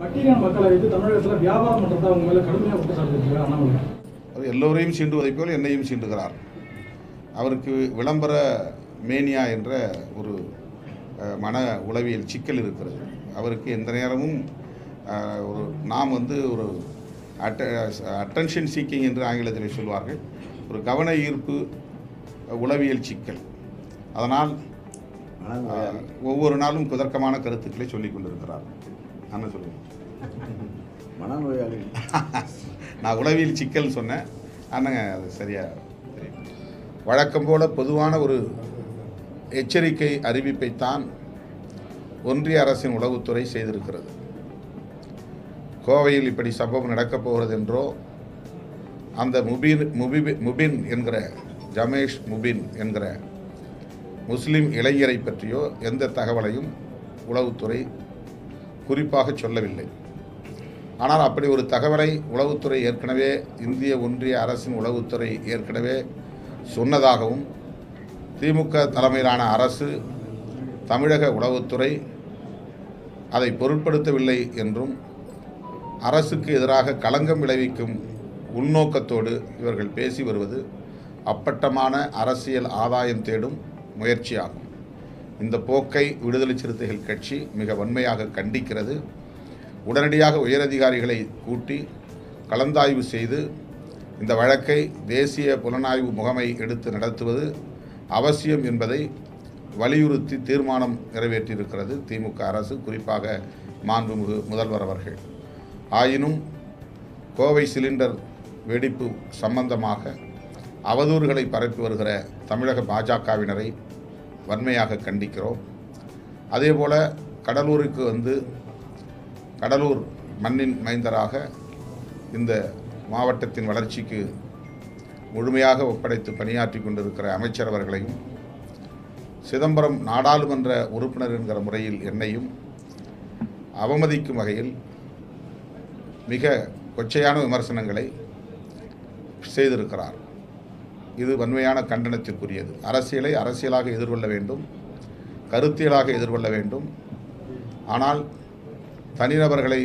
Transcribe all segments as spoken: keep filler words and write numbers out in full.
பட்டியலின மக்களை வைத்து தமிழகத்தில் வியாபாரம் பண்ணுறதா அவங்க மேலே கடுமையாக குற்றச்சாட்டு அண்ணாமலை. அவர் எல்லோரையும் சீண்டுவதைப் போல் என்னையும் சீண்டுகிறார். அவருக்கு விளம்பர மேனியா என்ற ஒரு மன உளவியல் சிக்கல் இருக்கிறது. அவருக்கு எந்த நேரமும் ஒரு நாம் வந்து ஒரு அட்ட அட்டென்ஷன் சீக்கிங் என்று ஆங்கிலத்தில் சொல்வார்கள், ஒரு கவன ஈர்ப்பு உளவியல் சிக்கல். அதனால் ஒவ்வொரு நாளும் குதர்க்கமான கருத்துக்களை சொல்லிக் கொண்டிருக்கிறார். என்ன சொல்லுங்கள், மனநோயாளி நான் உளவியல் சிக்கல் சொன்னேன். அண்ணங்க அது சரியா தெரியும். வழக்கம் போல பொதுவான ஒரு எச்சரிக்கை அறிவிப்பைத்தான் ஒன்றிய அரசின் உளவுத்துறை செய்திருக்கிறது. கோவையில் இப்படி சம்பவம் நடக்கப் போகிறது என்றோ, அந்த முபீன் முபி முபின் என்கிற ஜமேஷ் முபின் என்கிற முஸ்லிம் இளைஞரை பற்றியோ எந்த தகவலையும் உளவுத்துறை குறிப்பாக சொல்லவில்லை. ஆனால் அப்படி ஒரு தகவலை உளவுத்துறை ஏற்கனவே இந்திய ஒன்றிய அரசின் உளவுத்துறை ஏற்கனவே சொன்னதாகவும், திமுக தலைமையிலான அரசு தமிழக உளவுத்துறை அதை பொருட்படுத்தவில்லை என்றும், அரசுக்கு எதிராக களங்கம் விளைவிக்கும் உள்நோக்கத்தோடு இவர்கள் பேசி வருவது அப்பட்டமான அரசியல் ஆதாயம் தேடும் முயற்சியாகும். இந்த போக்கை விடுதலை சிறுத்தைகள் கட்சி மிக வன்மையாக கண்டிக்கிறது. உடனடியாக உயரதிகாரிகளை கூட்டி கலந்தாய்வு செய்து இந்த வழக்கை தேசிய புலனாய்வு முகமை எடுத்து நடத்துவது அவசியம் என்பதை வலியுறுத்தி தீர்மானம் நிறைவேற்றியிருக்கிறது திமுக அரசு, குறிப்பாக மாண்புமிகு முதல்வர் அவர்கள். ஆயினும் கோவை சிலிண்டர் வெடிப்பு சம்பந்தமாக அவதூறுகளை பரப்பி வருகிற தமிழக பாஜகவினரை வன்மையாக கண்டிக்கிறோம். அதேபோல கடலூருக்கு வந்து கடலூர் மண்ணின் மைந்தராக இந்த மாவட்டத்தின் வளர்ச்சிக்கு முழுமையாக ஒப்படைத்து பணியாற்றி கொண்டிருக்கிற அமைச்சர் அவர்களையும், சிதம்பரம் நாடாளுமன்ற உறுப்பினர் என்கிற முறையில் என்னையும் அவமதிக்கும் வகையில் மிக கொச்சையான விமர்சனங்களை செய்திருக்கிறார். இது வன்மையான கண்டனத்திற்குரியது. அரசியலை அரசியலாக எதிர்கொள்ள வேண்டும், கருத்தியலாக எதிர்கொள்ள வேண்டும். ஆனால் தனிநபர்களை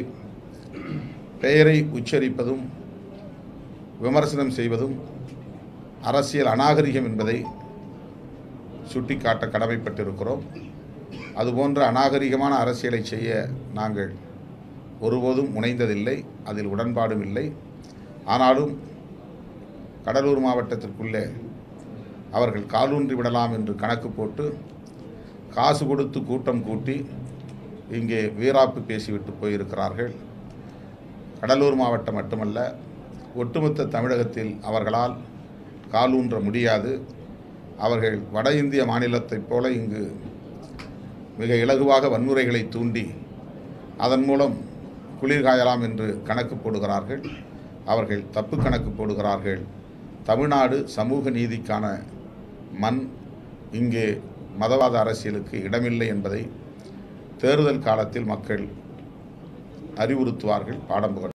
பெயரை உச்சரிப்பதும் விமர்சனம் செய்வதும் அரசியல் அநாகரிகம் என்பதை சுட்டிக்காட்ட கடமைப்பட்டிருக்கிறோம். அதுபோன்ற அநாகரிகமான அரசியலை செய்ய நாங்கள் ஒருபோதும் முனைந்ததில்லை, அதில் உடன்பாடும் இல்லை. ஆனாலும் கடலூர் மாவட்டத்திற்குள்ளே அவர்கள் காலூன்றி விடலாம் என்று கணக்கு போட்டு காசு கொடுத்து கூட்டம் கூட்டி இங்கே வீராப்பு பேசிவிட்டு போயிருக்கிறார்கள். கடலூர் மாவட்டம் மட்டுமல்ல, ஒட்டுமொத்த தமிழகத்தில் அவர்களால் காலூன்ற முடியாது. அவர்கள் வட இந்திய மாநிலத்தைப் போல இங்கு மிக இலகுவாக வன்முறைகளை தூண்டி அதன் மூலம் குளிர்காயலாம் என்று கணக்கு போடுகிறார்கள். அவர்கள் தப்பு கணக்கு போடுகிறார்கள். தமிழ்நாடு சமூக நீதிக்கான மண். இங்கே மதவாத அரசியலுக்கு இடமில்லை என்பதை தேர்தல் காலத்தில் மக்கள் அறிவுறுத்துவார்கள், பாடம் புகட்டுவார்கள்.